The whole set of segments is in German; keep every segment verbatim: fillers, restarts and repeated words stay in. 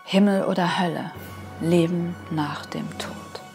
Himmel oder Hölle, Leben nach dem Tod.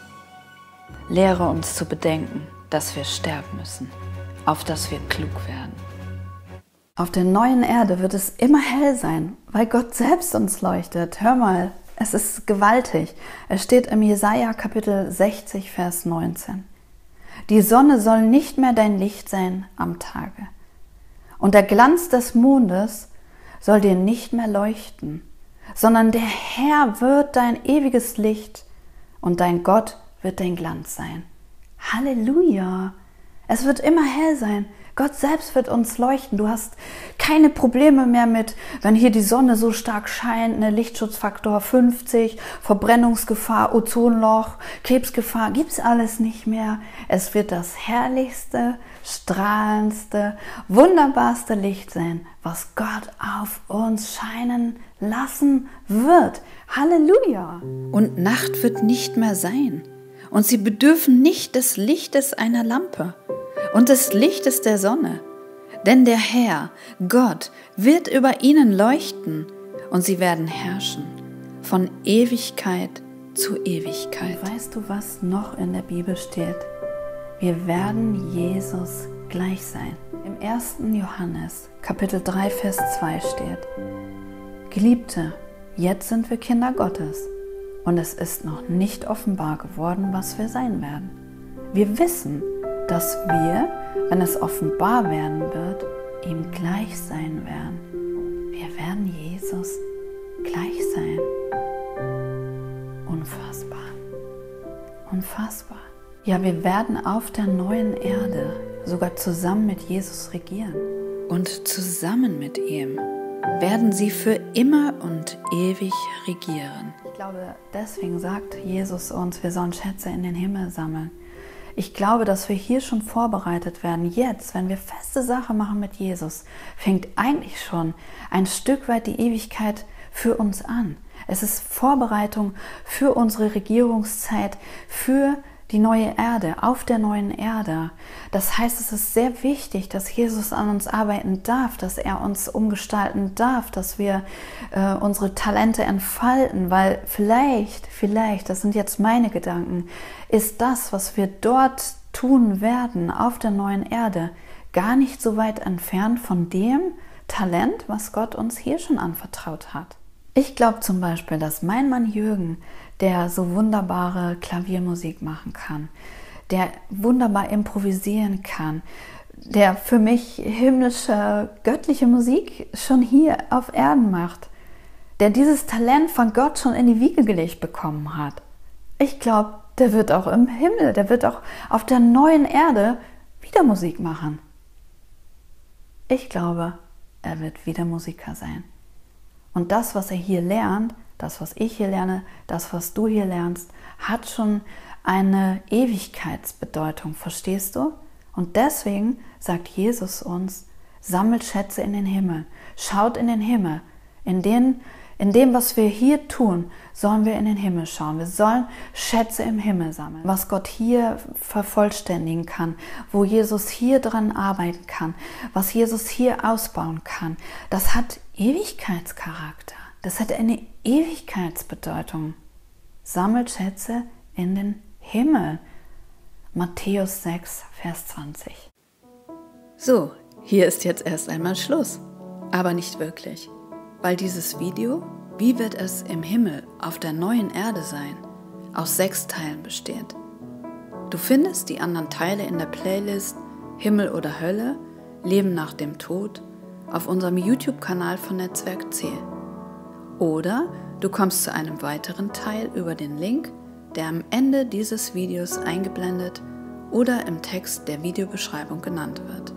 Lehre uns zu bedenken, dass wir sterben müssen, auf dass wir klug werden. Auf der neuen Erde wird es immer hell sein, weil Gott selbst uns leuchtet. Hör mal, es ist gewaltig. Es steht im Jesaja Kapitel sechzig, Vers neunzehn. Die Sonne soll nicht mehr dein Licht sein am Tage. Und der Glanz des Mondes soll dir nicht mehr leuchten, sondern der Herr wird dein ewiges Licht und dein Gott wird dein Glanz sein. Halleluja! Es wird immer hell sein. Gott selbst wird uns leuchten. Du hast keine Probleme mehr mit, wenn hier die Sonne so stark scheint, eine Lichtschutzfaktor fünfzig, Verbrennungsgefahr, Ozonloch, Krebsgefahr, gibt's alles nicht mehr. Es wird das herrlichste, strahlendste, wunderbarste Licht sein, was Gott auf uns scheinen lassen wird. Halleluja! Und Nacht wird nicht mehr sein. Und sie bedürfen nicht des Lichtes einer Lampe und des Lichtes der Sonne. Denn der Herr, Gott, wird über ihnen leuchten und sie werden herrschen von Ewigkeit zu Ewigkeit. Weißt du, was noch in der Bibel steht? Wir werden Jesus gleich sein. Im ersten Johannes, Kapitel drei, Vers zwei steht: Geliebte, jetzt sind wir Kinder Gottes und es ist noch nicht offenbar geworden, was wir sein werden. Wir wissen, dass wir, wenn es offenbar werden wird, ihm gleich sein werden. Wir werden Jesus gleich sein. Unfassbar. Unfassbar. Ja, wir werden auf der neuen Erde sogar zusammen mit Jesus regieren. Und zusammen mit ihm werden sie für immer und ewig regieren. Ich glaube, deswegen sagt Jesus uns, wir sollen Schätze in den Himmel sammeln. Ich glaube, dass wir hier schon vorbereitet werden. Jetzt, wenn wir feste Sache machen mit Jesus, fängt eigentlich schon ein Stück weit die Ewigkeit für uns an. Es ist Vorbereitung für unsere Regierungszeit, für die neue Erde, auf der neuen Erde. Das heißt, es ist sehr wichtig, dass Jesus an uns arbeiten darf, dass er uns umgestalten darf, dass wir äh, unsere Talente entfalten, weil vielleicht, vielleicht, das sind jetzt meine Gedanken, ist das, was wir dort tun werden, auf der neuen Erde, gar nicht so weit entfernt von dem Talent, was Gott uns hier schon anvertraut hat. Ich glaube zum Beispiel, dass mein Mann Jürgen, der so wunderbare Klaviermusik machen kann, der wunderbar improvisieren kann, der für mich himmlische, göttliche Musik schon hier auf Erden macht, der dieses Talent von Gott schon in die Wiege gelegt bekommen hat. Ich glaube, der wird auch im Himmel, der wird auch auf der neuen Erde wieder Musik machen. Ich glaube, er wird wieder Musiker sein. Und das, was er hier lernt, das, was ich hier lerne, das, was du hier lernst, hat schon eine Ewigkeitsbedeutung, verstehst du? Und deswegen sagt Jesus uns, sammelt Schätze in den Himmel, schaut in den Himmel. In, den, in dem, was wir hier tun, sollen wir in den Himmel schauen. Wir sollen Schätze im Himmel sammeln, was Gott hier vervollständigen kann, wo Jesus hier dran arbeiten kann, was Jesus hier ausbauen kann. Das hat Ewigkeitscharakter. Das hat eine Ewigkeitsbedeutung. Sammelt Schätze in den Himmel. Matthäus sechs, Vers zwanzig. So, hier ist jetzt erst einmal Schluss. Aber nicht wirklich. Weil dieses Video, wie wird es im Himmel auf der neuen Erde sein, aus sechs Teilen besteht. Du findest die anderen Teile in der Playlist Himmel oder Hölle, Leben nach dem Tod auf unserem YouTube-Kanal von Netzwerk C. Oder du kommst zu einem weiteren Teil über den Link, der am Ende dieses Videos eingeblendet oder im Text der Videobeschreibung genannt wird.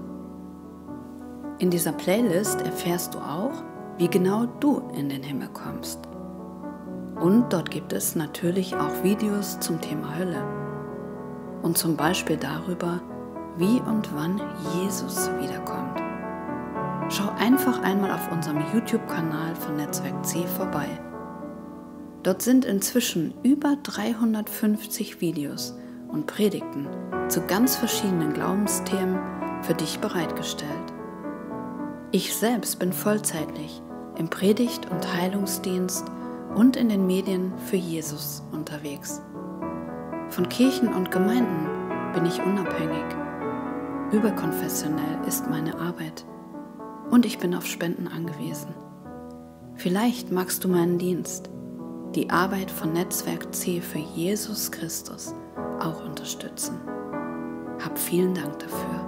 In dieser Playlist erfährst du auch, wie genau du in den Himmel kommst. Und dort gibt es natürlich auch Videos zum Thema Hölle. Und zum Beispiel darüber, wie und wann Jesus wiederkommt. Schau einfach einmal auf unserem YouTube-Kanal von Netzwerk C vorbei. Dort sind inzwischen über dreihundertfünfzig Videos und Predigten zu ganz verschiedenen Glaubensthemen für dich bereitgestellt. Ich selbst bin vollzeitlich im Predigt- und Heilungsdienst und in den Medien für Jesus unterwegs. Von Kirchen und Gemeinden bin ich unabhängig. Überkonfessionell ist meine Arbeit und ich bin auf Spenden angewiesen. Vielleicht magst du meinen Dienst, die Arbeit von Netzwerk C für Jesus Christus, auch unterstützen. Hab vielen Dank dafür.